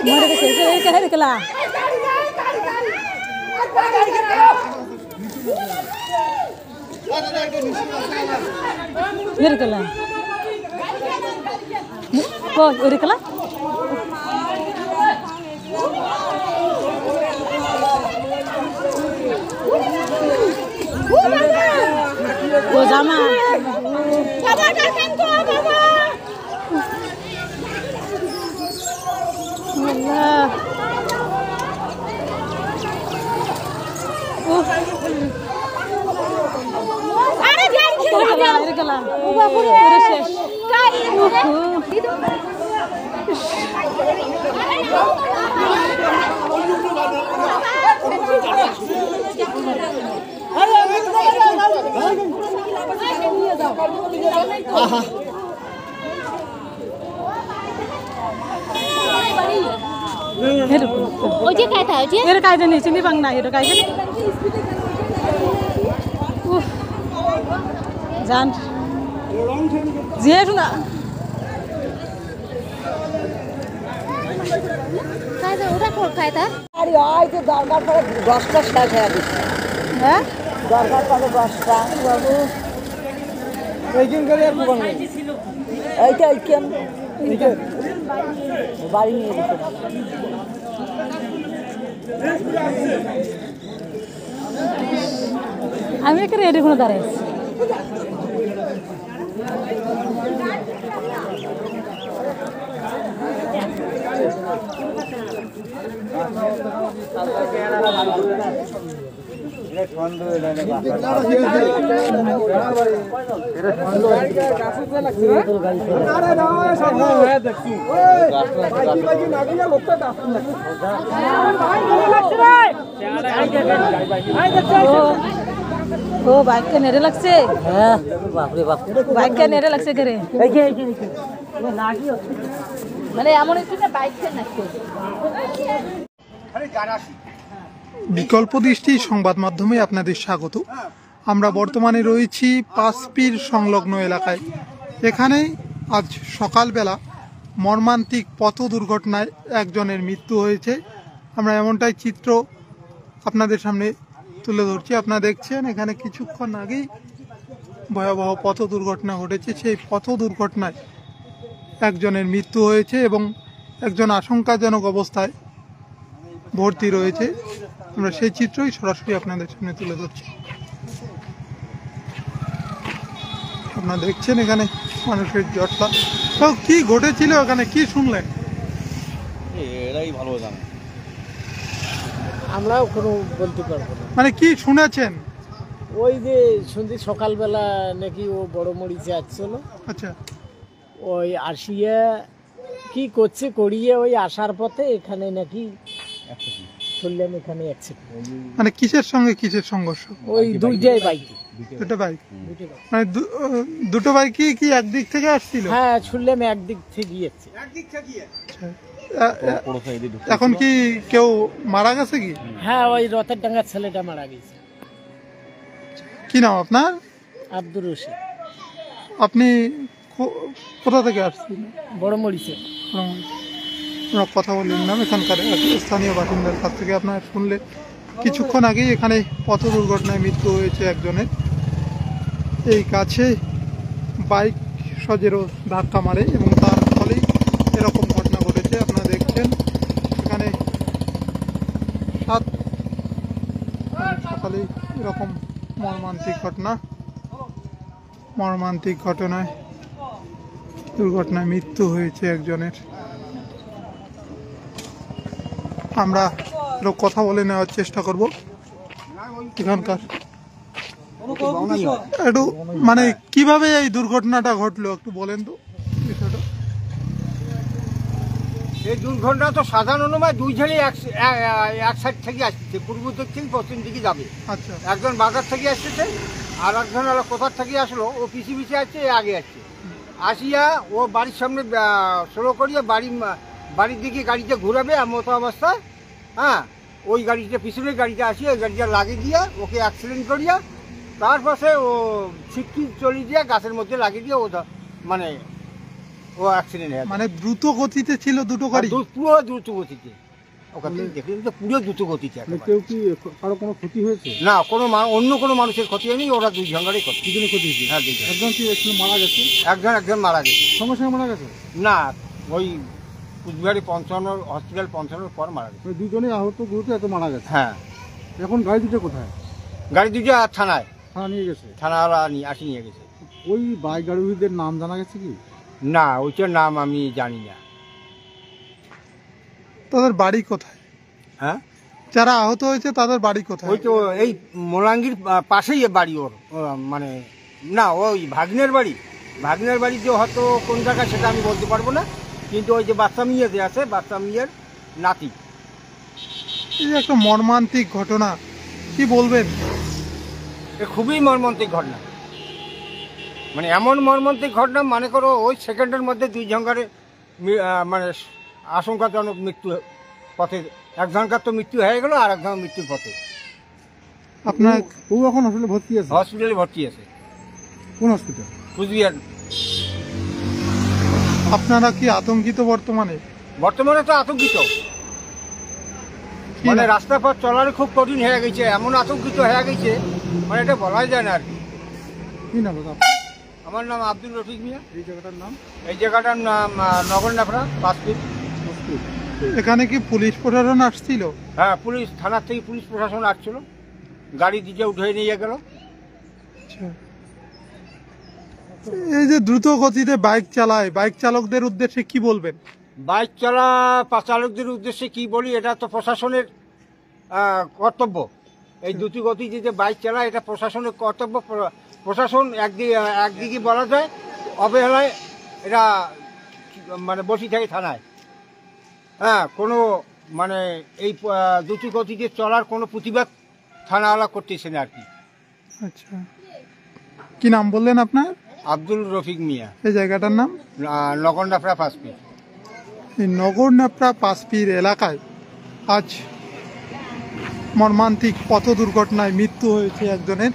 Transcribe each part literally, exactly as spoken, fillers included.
मरे के से के है कला मेरे कला को मेरे कला वो जामा बाबा दर्शन को बाबा अल्लाह अरे ध्यान से अरे कला बाबू रे शेष आहा ओजे काय था ओजे एरे काय जनी चिनी बंगना एरे काय जनी जान जे सुना काय जा ওটা কোন काय था আরে আই তো দরকার পড়ে দশটা শেষ হয়ে গেছে হ্যাঁ দরকার পড়ে দশটা বাবু এইদিন করে আর কোন নেই এইটা এইখান এইটা বাড়ি নিয়ে দিতে আমি এখানে রেডি করে দাঁড়াই ओ बाइक के नेरे लगছে হ্যাঁ বাপ রে বাপ বাইক কে নেরে লাগছে করে এই যে এই যে মানে এমন একটু না বাইক কে নাকছে আরে গারাসি বিকল্প দৃষ্টি সংবাদ মাধ্যমে আপনাদের স্বাগত। আমরা বর্তমানে রয়েছি পাঁচপীর সংলগ্ন এলাকায়। এখানে আজ সকালবেলা মর্মান্তিক পথ দুর্ঘটনায় একজনের মৃত্যু হয়েছে। আমরা এমনটাই চিত্র আপনাদের সামনে তুলে ধরছি। আপনারা দেখছেন এখানে কিছুক্ষণ আগেই ভয়াবহ পথ দুর্ঘটনা ঘটেছে। সেই পথ দুর্ঘটনায় একজনের মৃত্যু হয়েছে এবং একজন আশঙ্কাজনক অবস্থায় ভর্তি রয়েছে। আমরা সেই চিত্রই সরাসরি আপনাদের সামনে তুলে ধরছি। আপনারা দেখছেন এখানে মানুষের জটলা। তো কি ঘটেছিল এখানে, কি শুনলেন? এরাই ভালো জানে, আমরাও কোনো বলতে পারবো না। মানে কি শুনেছেন? ওই যে শুনছি সকালবেলা নাকি ও বড় মরিচে আসছিল। আচ্ছা, ওই আসিয়া কি করছে করিয়ে ওই আসার পথে এখানে নাকি শুনলাম এখানে অ্যাক্সিডেন্ট। মানে কিসের সঙ্গে কিসের সংঘর্ষ? ওই দুইটাই বাইক, দুটো বাইক। মানে দুটো বাইকই কি একদিক থেকে আসছিল? হ্যাঁ শুনলাম একদিক থেকে গিয়েছে। এখন কি কেউ মারা গেছে কি? হ্যাঁ ওই রথের ডাঙ্গার ছেলেটা মারা গেছে। কি নাম আপনার? আব্দুর রশিদ। আপনি কোথা থেকে আসছেন? বড় মরিচে। আমরা কথা বললাম এখানকার স্থানীয় বাসিন্দার কাছ থেকে। আপনারা শুনলেন কিছুক্ষণ আগেই এখানে পথ দুর্ঘটনায় মৃত্যু হয়েছে একজনের। এই কাছে বাইক সজেরও ধাক্কা মারে এবং তার ফলেই এরকম ঘটনা ঘটেছে। আপনারা দেখছেন এখানে সাত সকালে এরকম মর্মান্তিক ঘটনা, মর্মান্তিক ঘটনায় দুর্ঘটনায় মৃত্যু হয়েছে একজনের। আমরা কথা বলে নেওয়ার চেষ্টা করব এখানকার। একটু মানে কিভাবে এই দুর্ঘটনাটা ঘটলো একটু বলেন তো বিষয়টা। এই দুর্ঘটনা তো সাধারণ নয়, দুই ছেলে এক সাইড থেকে আসছে, পূর্ব দক্ষিণ পশ্চিম দিকে যাবে। আচ্ছা, একজন বাজার থেকে আসছে আর একজন কোথার থেকে আসলো, ও পিছিয়ে পিছিয়ে আসছে, আগে আসছে। আসিয়া ও বাড়ির সামনে স্লো করিয়া বাড়ি বাড়ির দিকে গাড়িতে ঘুরাবে মতো অবস্থায়, হ্যাঁ ওই গাড়িটা পিছনে গাড়িটা আসিয়া ওই গাড়িটা লাগিয়ে দিয়া ওকে অ্যাক্সিডেন্ট করিয়া তারপরে ও ছিটকি চলে দিয়া গাছের মধ্যে লাগিয়ে দিয়ে ও মানে ও অ্যাক্সিডেন্ট হয়ে গেছে। মানে দ্রুত গতিতে ছিল দুটো গাড়ি? আর দু- পুরো দ্রুত গতিতে, ওখান থেকে দেখলেন তো পুরো দ্রুত গতিতে একেবারে। কেউ কি কারো কোনো ক্ষতি হয়েছে? না, কোনো মা- অন্য কোনো মানুষের ক্ষতি হয়নি, ওরা দুই ঝঙ্গারই ক্ষতি। দুজনে ক্ষতি হয়েছে? হ্যাঁ, দুইজন। একজন কি একজন মারা গেছে? একজন একজন মারা গেছে। সঙ্গে সঙ্গে মারা গেছে? না, ওই কুচবিহারে পৌঁছানোর হসপিটাল পৌঁছানোর পর মারা গেছে। ওই দুজনেই আহত গুরুতর, এত মারা গেছে। হ্যাঁ, এখন গাড়ি দুটো কোথায়? গাড়ি দুটো থানায়, থানা নিয়ে গেছে? থানাওয়ালা নিয়ে আসি নিয়ে গেছে। ওই বাইক গাড়িদের নাম জানা গেছে কি? না, ওইটার নাম আমি জানি না। তাদের বাড়ি কোথায়? হ্যাঁ, যারা আহত হয়েছে তাদের বাড়ি কোথায়? ওই তো এই মোলাঙ্গির আহ, পাশেই এ বাড়ি ওর। ও, মানে না, ওই ভাগ্নের বাড়ি, ভাগ্নের বাড়ি যে হয়তো কোন জায়গায় সেটা আমি বলতে পারবো না, কিন্তু ওই যে বাচ্চা মিয়া যে আছে, বাচ্চা মিয়ার নাতি। এই যে একটা মর্মান্তিক ঘটনা, কি বলবেন? এ খুবই মর্মান্তিক ঘটনা, মানে এমন মর্মান্তিক ঘটনা, মনে করো ওই সেকেন্ডের মধ্যে দুই জঙ্গারে মি- আহ, মানে আশঙ্কাজনক মৃত্যু পথে, একজনকার তো মৃত্যু হয়ে গেল আর একজন মৃত্যুর পথে। আপনার ও এখন আসলে ভর্তি আছে? হসপিটালে ভর্তি আছে, কোন হসপিটাল? কুচবিহার। আপনারা কি আতঙ্কিত বর্তমানে? বর্তমানে তো আতঙ্কিত, কি মানে না- রাস্তা পথ চলার খুব কঠিন হয়ে গেছে, এমন আতঙ্কিত হয়ে গেছে মানে এটা বলাই যায় না আর কি। কি নাম দাদা? আমার নাম আব্দুল রফিক মিয়া। এই জায়গাটার নাম? এই জায়গাটার নাম আহ, নগর নাফরা পাঁচপিট। হসপিটাল। এখানে কি পুলিশ প্রশাসন আসছিল? হ্যাঁ, পুলিশ থানার থেকে পুলিশ প্রশাসন আসছিল, গাড়ি দিকে উঠে নিয়ে গেল। আচ্ছা। এই যে দ্রুত গতিতে বাইক চালায়, বাইক চালকদের উদ্দেশ্যে কি বলবেন? বাইক চলা চালকদের উদ্দেশ্যে কি বলি, এটা তো প্রশাসনের আহ, কর্তব্য। এই দ্রুত গতিতে যে বাইক চালায় এটা প্রশাসনের কর্তব্য। প্র- প্রশাসন একদিকে একদিকে বলা যায় অবহেলায় এটা মানে বসে থাকে থানায়। হ্যাঁ, কোনো মানে এই আহ, দ্রুত গতিতে চলার কোনো প্রতিবাদ থানাওয়ালা করতেছে না আর কি। আচ্ছা, কি নাম বললেন আপনার? আব্দুল রফিক মিয়া, এই জায়গাটার নাম? নগরনাফরা পাঁচপিট। এই নগরনাপড়া পাঁচপির এলাকায় আজ মর্মান্তিক পথ দুর্ঘটনায় মৃত্যু হয়েছে একজনের।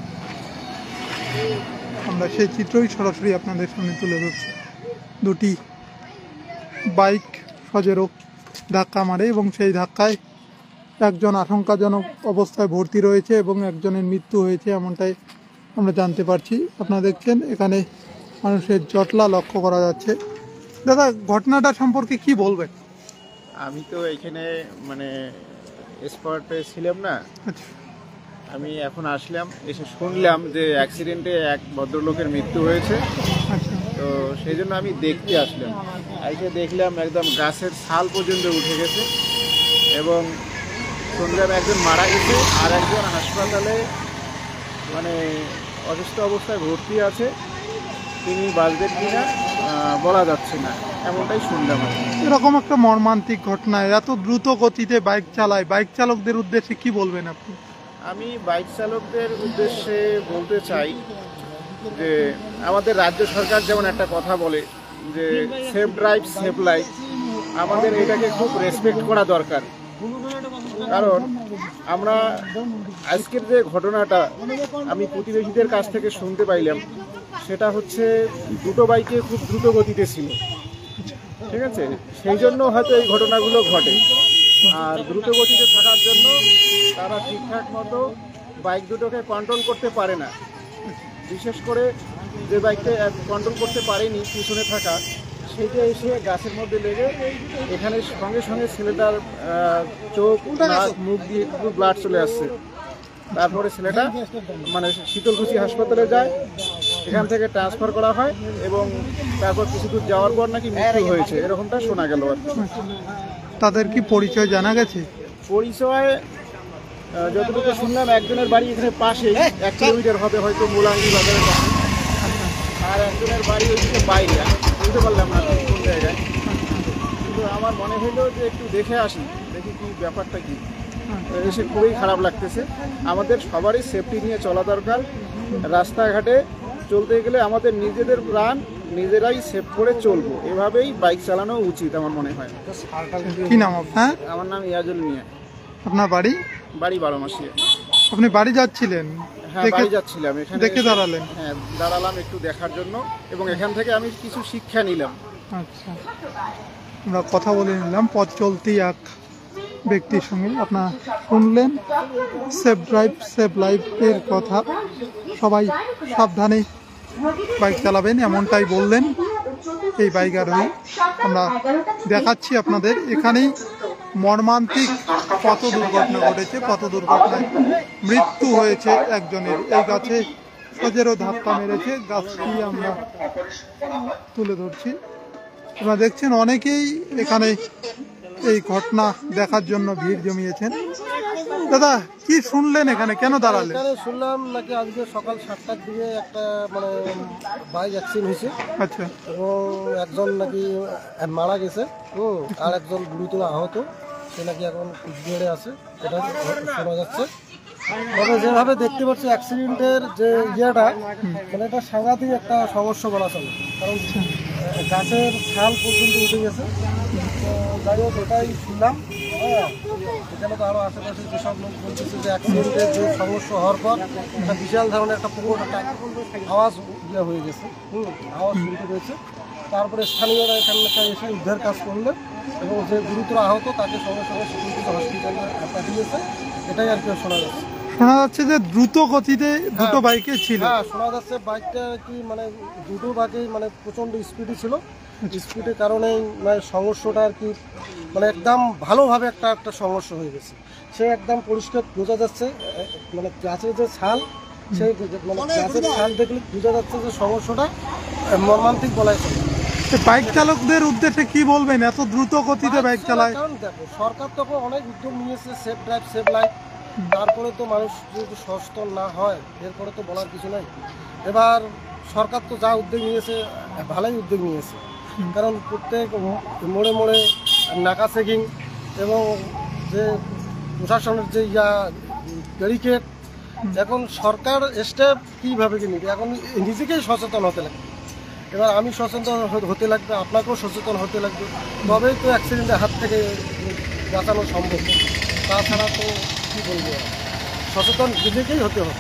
আমরা সেই চিত্রই সরাসরি আপনাদের সামনে তুলে ধরছি। দুটি বাইক সজোরে ধাক্কা মারে এবং সেই ধাক্কায় একজন আশঙ্কাজনক অবস্থায় ভর্তি রয়েছে এবং একজনের মৃত্যু হয়েছে, এমনটাই আমরা জানতে পারছি। আপনারা দেখছেন এখানে মানুষের জটলা লক্ষ্য করা যাচ্ছে। দাদা, ঘটনাটা সম্পর্কে কি বলবেন? আমি তো এখানে মানে স্পটে ছিলাম না, আচ্ছা, আমি এখন আসলাম, এসে শুনলাম যে অ্যাক্সিডেন্টে এক ভদ্রলোকের মৃত্যু হয়েছে। আচ্ছা, তো সেই জন্য আমি দেখতে আসলাম। এসে দেখলাম একদম গাছের ছাল পর্যন্ত উঠে গেছে এবং শুনলাম একজন মারা গেছে আর একজন হাসপাতালে মানে অসুস্থ অবস্থায় ভর্তি আছে। তিনি বাঁচবেন কিনা আহ, বলা যাচ্ছে না, এমনটাই শুনলাম আর কি। এরকম একটা মর্মান্তিক ঘটনায় এত দ্রুত গতিতে বাইক চালায়, বাইক চালকদের উদ্দেশ্যে কি বলবেন আপনি? আমি বাইক চালকদের উদ্দেশ্যে বলতে চাই যে আমাদের রাজ্য সরকার যেমন একটা কথা বলে যে সেফ ড্রাইভ সেফ লাইফ, আমাদের এটাকে খুব রেসপেক্ট করা দরকার। কারণ আমরা আজকের যে ঘটনাটা আমি প্রতিবেশীদের কাছ থেকে শুনতে পাইলাম, সেটা হচ্ছে দুটো বাইকে খুব দ্রুত গতিতে ছিল, ঠিক আছে? সেই জন্য হয়তো এই ঘটনাগুলো ঘটে। আর দ্রুত গতিতে থাকার জন্য তারা ঠিকঠাক মতো বাইক দুটোকে কন্ট্রোল করতে পারে না। বিশেষ করে যে বাইকটা কন্ট্রোল করতে পারেনি পিছনে থাকা, সেইটা এসে গাছের মধ্যে লেগে এখানে সঙ্গে সঙ্গে ছেলেটার আহ, চোখ নাক মুখ দিয়ে একটু ব্লাড চলে আসছে। তারপরে ছেলেটা মানে শীতলকুচি হাসপাতালে যায়, এখান থেকে ট্রান্সফার করা হয় এবং তারপর কিছু দূর যাওয়ার পর নাকি মৃত্যু হয়েছে, এরকমটা শোনা গেল আর কি। তাদের কি পরিচয় জানা গেছে? পরিচয় আহ, যতটুকু শুনলাম একজনের বাড়ি এখানে পাশেই, এক কিলোমিটার হবে হয়তো মুলাঙ্গি বাজারের কাছে, আর একজনের বাড়ি ওইদিকে বাইরে, আমি বুঝতে পারলাম না ঠিক কোন জায়গায়। কিন্তু আমার মনে হইলো যে একটু দেখে আসি, দেখি কি ব্যাপারটা কি। এসে খুবই খারাপ লাগতেছে। আমাদের সবারই সেফটি নিয়ে চলা দরকার। রাস্তাঘাটে চলতে গেলে আমাদের নিজেদের প্রাণ নিজেরাই সেভ করে চলবো, এভাবেই বাইক চালানো উচিত আমার মনে হয়। কি নাম আপনার? আমার নাম ইয়াজুল মিয়া, আপনার বাড়ি? বাড়ি বারো মাসে। আপনি বাড়ি যাচ্ছিলেন, হ্যাঁ, দেখে বাড়ি যাচ্ছিলাম, এখানে দেখে এসে- দাঁড়ালেন? হ্যাঁ, দাঁড়ালাম একটু দেখার জন্য এবং এখান থেকে আমি কিছু শিক্ষা নিলাম আচ্ছা, আমরা কথা বলে নিলাম পথ চলতি এক ব্যক্তির সঙ্গে। আপনারা শুনলেন সেফ ড্রাইভ সেফ লাইফের কথা, সবাই সাবধানে বাইক চালাবেন এমনটাই বললেন এই বাইক আরোহী। আমরা দেখাচ্ছি আপনাদের এখানেই মর্মান্তিক পথ দুর্ঘটনা ঘটেছে, পথ দুর্ঘটনায় মৃত্যু হয়েছে একজনের। এই গাছে সজেরও ধাক্কা মেরেছে, গাছটি আমরা তুলে ধরছি। আপনারা দেখছেন অনেকেই এখানে এই ঘটনা দেখার জন্য ভিড় জমিয়েছেন। দাদা কি শুনলেন এখানে, কেন দাঁড়ালেন? এখানে শুনলাম নাকি আজকে সকাল সাতটার দিকে একটা মানে বাইক অ্যাক্সিডেন্ট হয়েছে আচ্ছা, এবং একজন নাকি মারা গেছে, হুম আর একজন গুরুতর আহত, সে নাকি এখন কুচবিহারে আছে, এটা শোনা যাচ্ছে। তবে যেভাবে দেখতে পাচ্ছি অ্যাক্সিডেন্টের যে ইয়েটা মানে এটা সাংঘাতিক একটা সমস্যা বলা চলে, কারণ গাছের ছাল পর্যন্ত উঠে গেছে। তো যাই হোক এটাই শুনলাম। হ্যাঁ, এখানে তো আরও আশেপাশে যেসব লোক বলতেছে যে অ্যাক্সিডেন্টের যে সমস্যা হওয়ার পর একটা বিশাল ধরনের একটা পুকুর একটা আওয়াজ ইয়ে হয়ে গেছে, হুম আওয়াজ শুনতে পেয়েছে। তারপরে স্থানীয়রা এখানে এসে উদ্ধার কাজ করলেন এবং যে গুরুতর আহত তাকে সঙ্গে সঙ্গে সিকিউরিটি হসপিটালে পাঠিয়েছে, এটাই আর কি শোনা যাচ্ছে। শোনা যাচ্ছে যে দ্রুত গতিতে দুটো বাইকে ছিল। হ্যাঁ, শোনা যাচ্ছে বাইকটা কি মানে দুটো বাইকেই মানে প্রচণ্ড স্পিডে ছিল, স্পিডের কারণেই মানে সংঘর্ষটা আর কি মানে একদম ভালোভাবে একটা একটা সংঘর্ষ হয়ে গেছে। সে একদম পরিষ্কার বোঝা যাচ্ছে, মানে গাছের যে ছাল সেই মানে গাছের ছাল দেখলে বোঝা যাচ্ছে যে সংঘর্ষটা মর্মান্তিক বলাই চলে। বাইক চালকদের উদ্দেশ্যে কি বলবেন, এত দ্রুত গতিতে বাইক চালায়? কারণ দেখো সরকার তো অনেক উদ্যোগ নিয়েছে, সেফ ড্রাইভ সেফ লাইফ, তারপরে তো মানুষ যদি সচেতন না হয় এরপরে তো বলার কিছু নেই। এবার সরকার তো যা উদ্যোগ নিয়েছে ভালোই উদ্যোগ নিয়েছে, কারণ প্রত্যেক মোড়ে মোড়ে নাকা চেকিং এবং যে প্রশাসনের যে ইয়া ব্যারিকেড, এখন সরকার স্টেপ কীভাবে কি নিবে, এখন নিজেকেই সচেতন হতে লাগবে। এবার আমি সচেতন হতে লাগবে, আপনাকেও সচেতন হতে লাগবে, তবেই তো অ্যাক্সিডেন্টের হাত থেকে বাঁচানো সম্ভব। তাছাড়া তো কী বলবো, সচেতন নিজেকেই হতে হবে,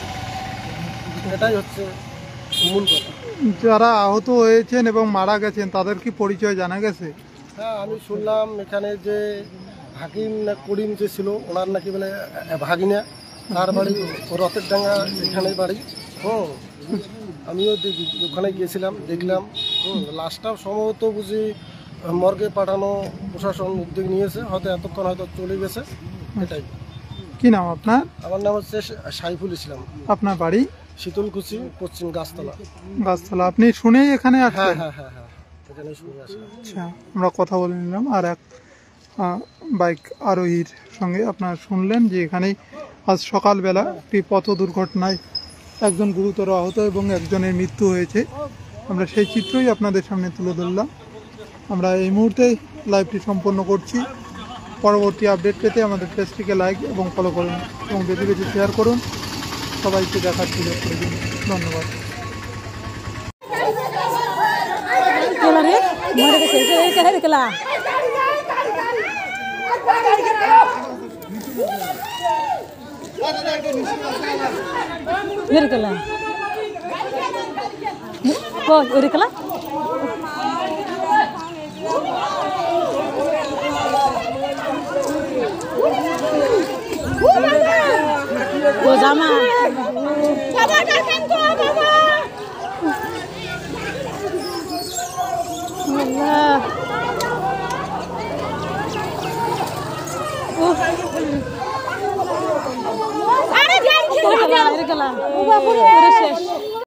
এটাই হচ্ছে মূল কথা। যারা আহত হয়েছেন এবং মারা গেছেন তাদের কি পরিচয় জানা গেছে? হ্যাঁ, আমি শুনলাম এখানে যে হাকিম না করিম যে ছিল ওনার নাকি বলে ভাগিনা, তার বাড়ি রথের ডাঙ্গা এখানেই বাড়ি। হুম আমিও ওখানে গিয়েছিলাম, দেখলাম। হুম লাশটাও সম্ভবত বুঝি মর্গে পাঠানো প্রশাসন উদ্যোগ নিয়েছে, হয়তো এতক্ষণ হয়তো চলে গেছে। এটাই। কি নাম আপনার? আমার নাম হচ্ছে সাইফুল ইসলাম। আপনার বাড়ি? শীতলকুচি, পশ্চিম গাছতলা। গাছতলা। আপনি শুনেই এখানে হ্যাঁ আসলেন? হ্যাঁ হ্যাঁ হ্যাঁ এখানে শুনে আসলাম। আচ্ছা, আমরা কথা বলে নিলাম আর এক আহ, বাইক আরোহীর সঙ্গে। আপনারা শুনলেন যে এখানেই আজ সকালবেলা একটি পথ দুর্ঘটনায় একজন গুরুতর আহত এবং একজনের মৃত্যু হয়েছে। আমরা সেই চিত্রই আপনাদের সামনে তুলে ধরলাম। আমরা এই মুহূর্তে লাইভটি সম্পন্ন করছি। পরবর্তী আপডেট পেতে আমাদের পেজটিকে লাইক এবং ফলো করুন এবং বেশি বেশি শেয়ার করুন। সবাইকে দেখার সুযোগ করে দিন। ধন্যবাদ। இருக்கல ஓ இருக்கல ஓ জামা বাবা দেখেন তো বাবা আল্লাহ ও আরে যাই কি இருக்கলা இருக்கলা ও বাবা রে শেষ